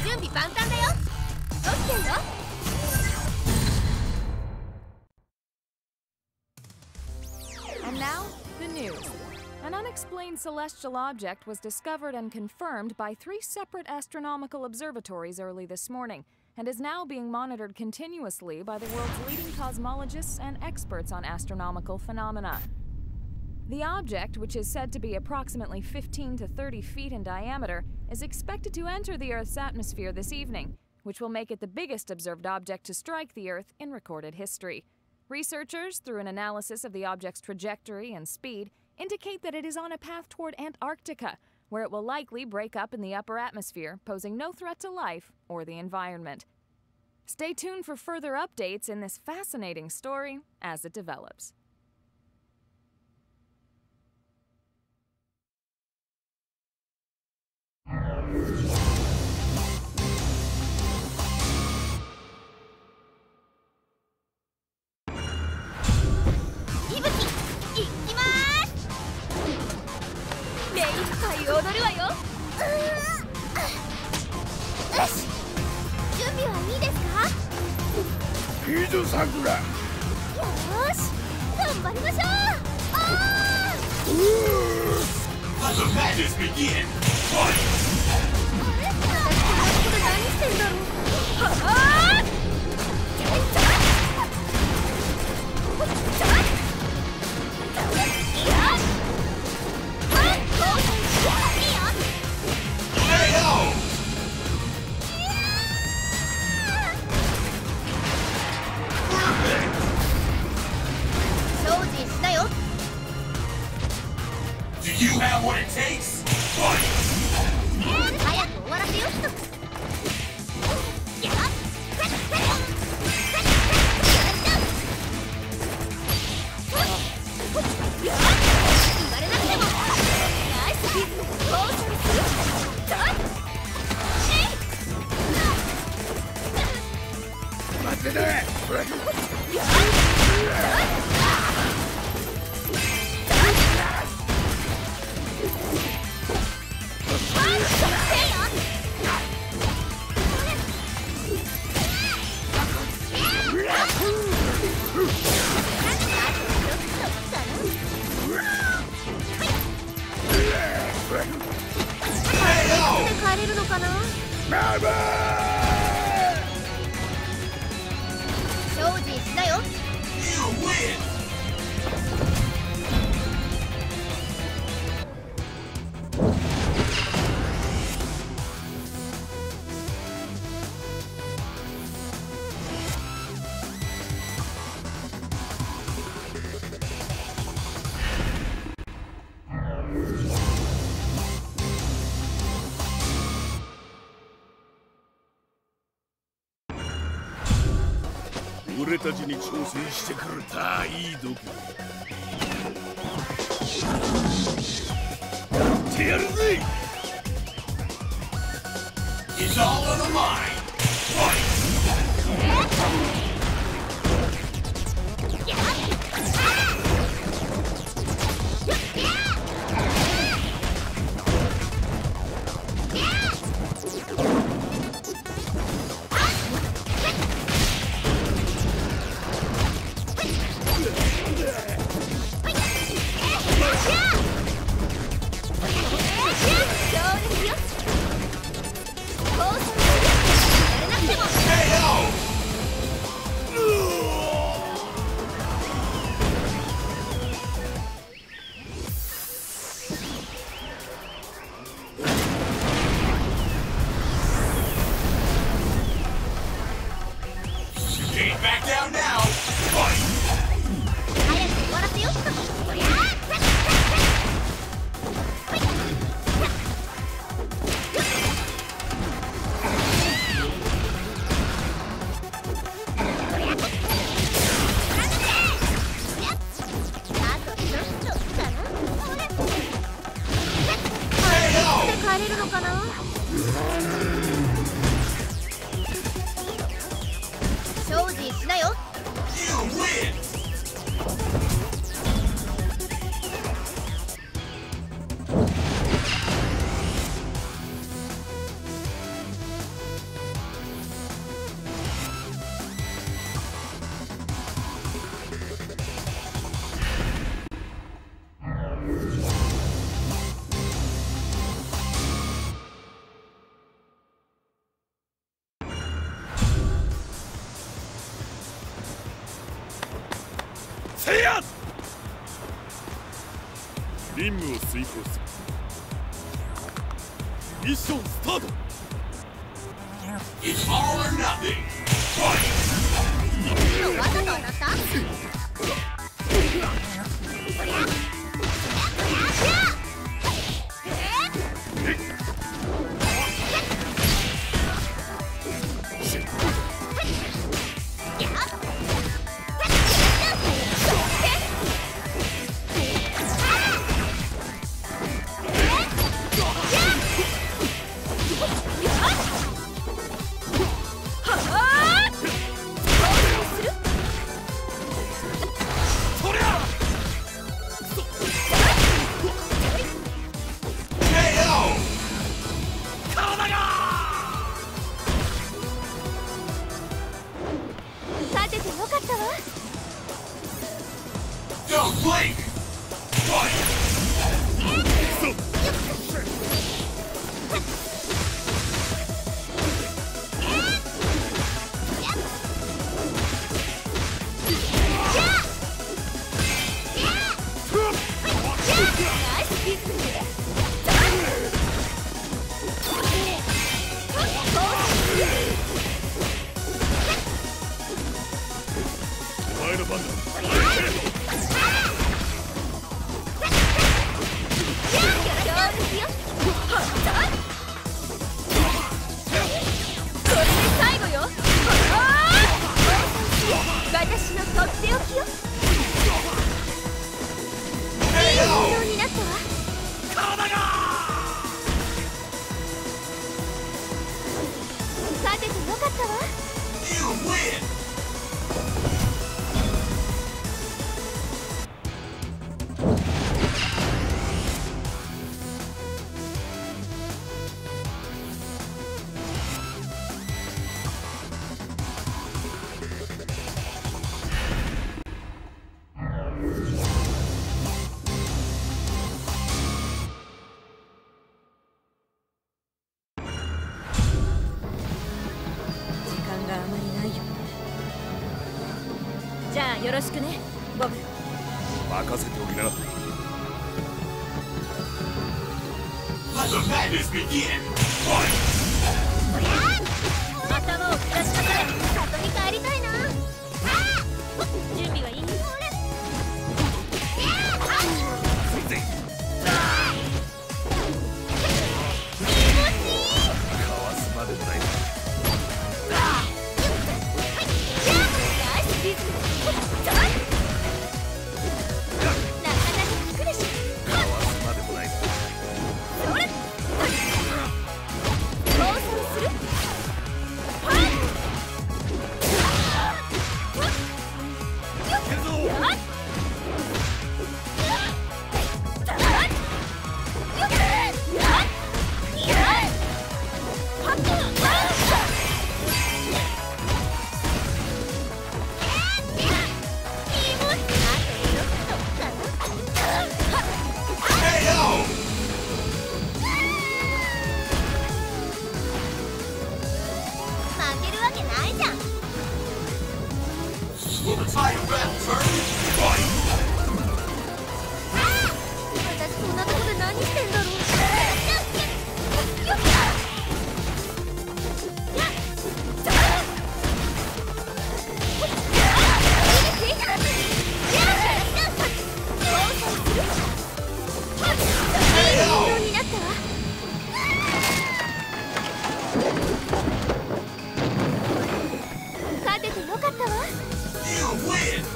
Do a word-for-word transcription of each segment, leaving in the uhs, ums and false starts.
準備万端だよ。オッケーよ。 And now, the news. An unexplained celestial object was discovered and confirmed by three separate astronomical observatories early this morning, and is now being monitored continuously by the world's leading cosmologists and experts on astronomical phenomena. The object, which is said to be approximately fifteen to thirty feet in diameter, is expected to enter the Earth's atmosphere this evening, which will make it the biggest observed object to strike the Earth in recorded history. Researchers, through an analysis of the object's trajectory and speed, indicate that it is on a path toward Antarctica, where it will likely break up in the upper atmosphere, posing no threat to life or the environment. Stay tuned for further updates in this fascinating story as it develops. Let the madness begin! Fight! 精進したよ。 Do you have what it takes? Fight! 早く終わらせよ。やっ言われなくてもナイスビズコースにする。 待ってて。帰れるのかな。精進したよ。 You win! 俺たちに挑戦してくる大毒ってやるぜ。 It's all on the line! Fight! せや。任務を遂行する。ミッションスタート。 It's all or nothing. Fight! わざとだった？ Don't blink! Fight! お前の番だ。 私のとっておきよ。いい運動になったわ。勝ててよかったわ。 You win! じゃあよろしくね、ボブ。 任せておきな。 Let the madness begin! Fight! 頭を下しなさい。里に帰りたいな。準備はいい？ かわすまでもない。 ナイスリズム。なかなか効くでしょ。 かわすまでもない。 それ。暴走する。 Will the tide of battle turn? Fight! 私こんなとこで何してんだろう。勝ててよかったわ。 You win!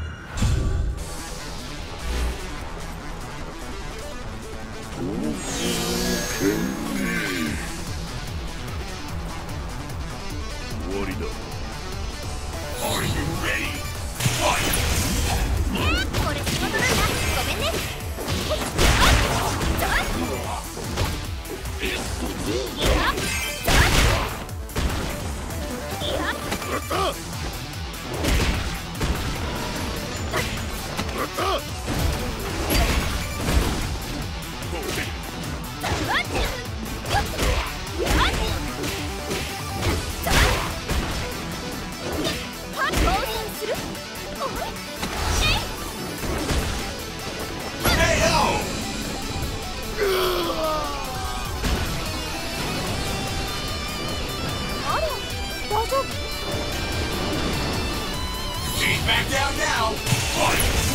おおいあれ大丈夫 She's back down now. Fight!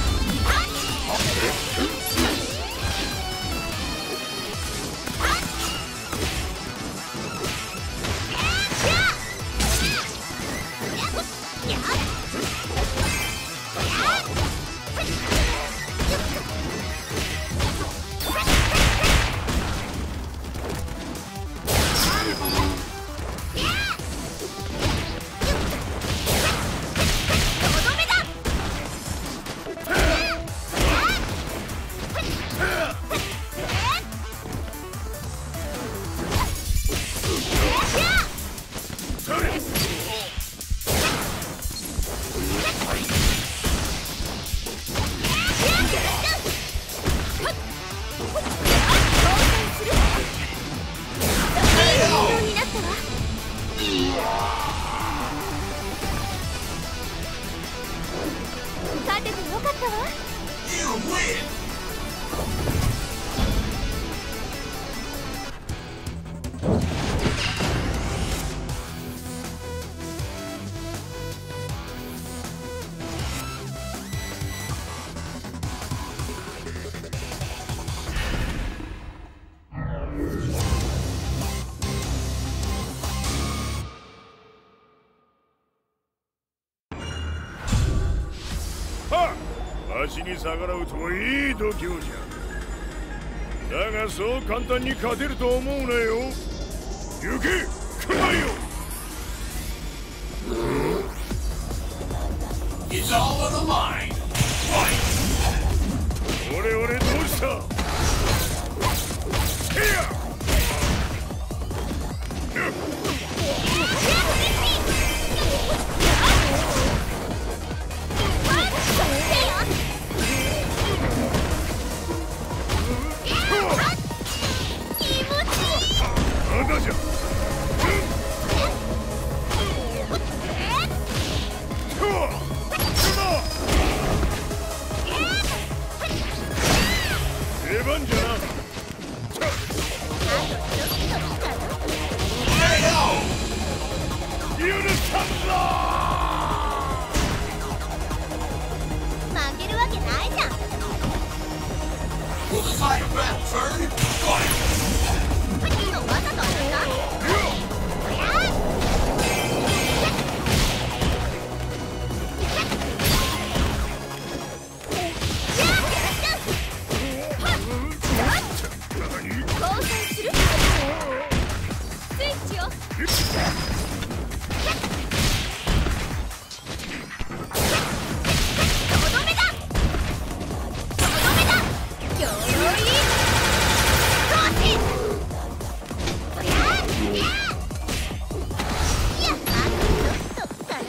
勝ててよかったわ。 You win! わしに逆らうとはいい度胸じゃ。だがそう簡単に勝てると思うなよ。行け熊よ。 It's all on the line. Fight! 俺俺どうしたせやまだじゃ。出番じゃな。許さんぞ。 負けるわけないじゃん。 Will the tide of battle turn? Fight! 今わざと当たった交換するスイッチをとどめだとどめだよーい投資そりゃいやあとちょっとかな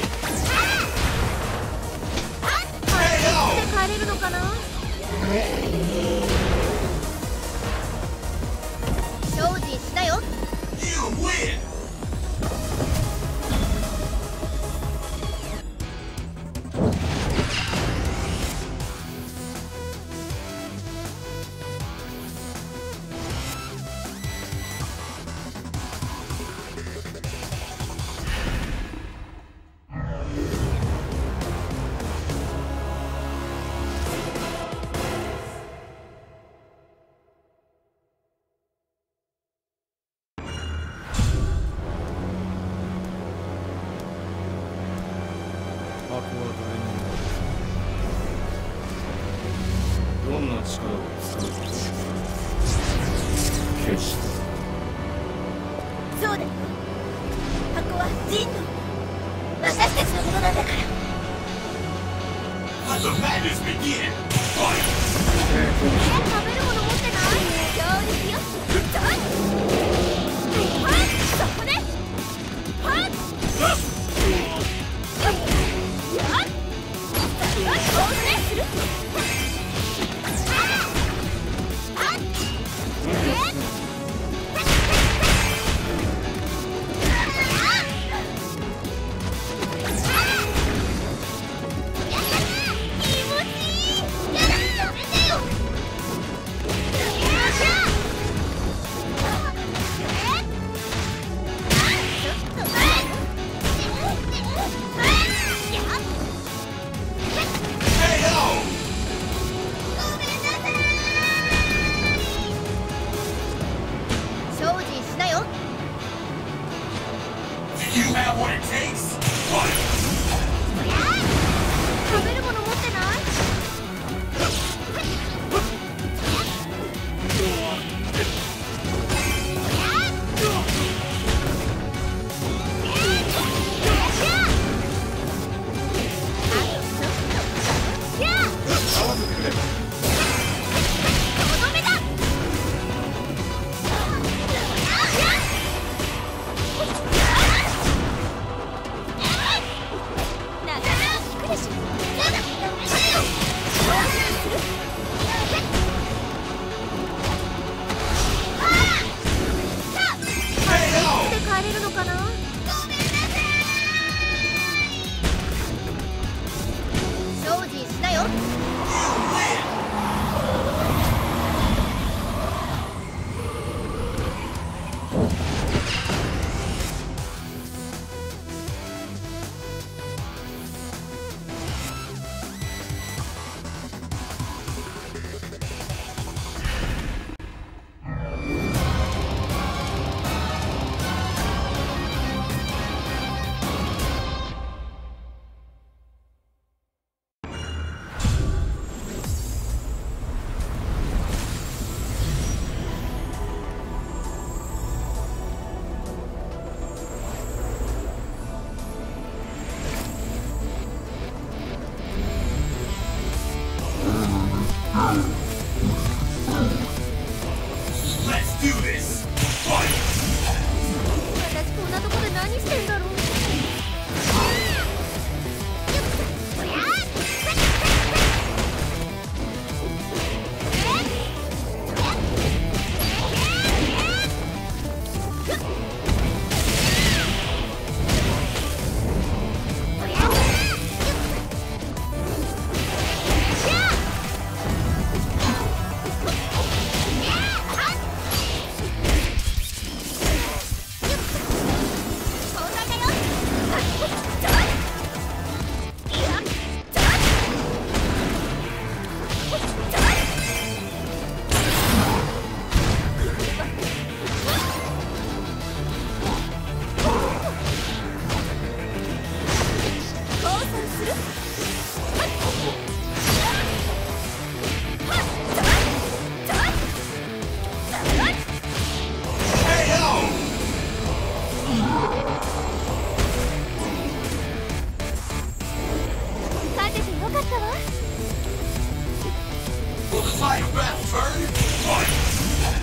あっあれで帰れるのかな精進したよ You win! どんな力を使う決してそうだよ箱はジンの私たちのものなんだから Let the madness begin! Fight! 食べるもの持ってない協力よはいそこではいやっこうねするよ。 Let's do this! Fight! 私こんなとこで何してんだろう。 Will the psychopath turn? Fight!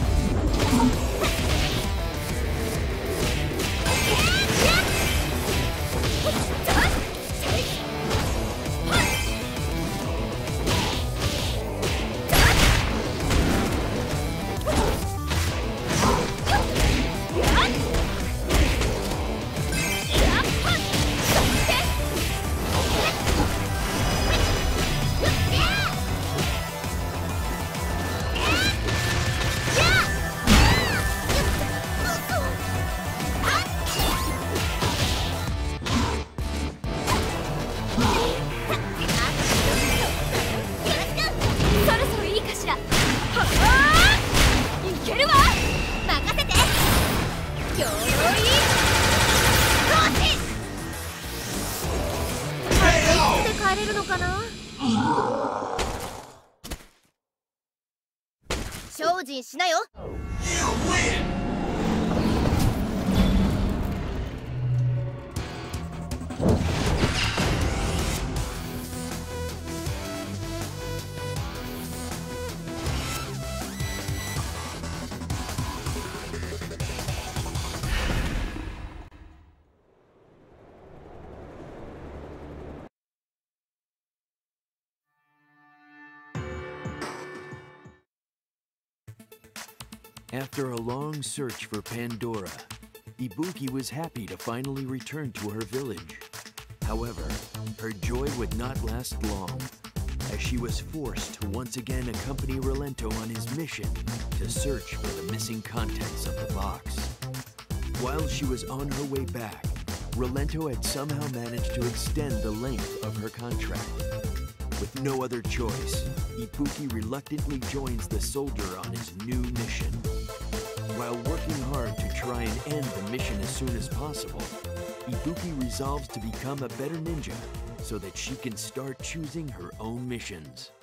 精進しなよ。 You win! After a long search for Pandora, Ibuki was happy to finally return to her village. However, her joy would not last long, as she was forced to once again accompany Rolento on his mission to search for the missing contents of the box. While she was on her way back, Rolento had somehow managed to extend the length of her contract. With no other choice, Ibuki reluctantly joins the soldier on his new mission. While working hard to try and end the mission as soon as possible, Ibuki resolves to become a better ninja so that she can start choosing her own missions.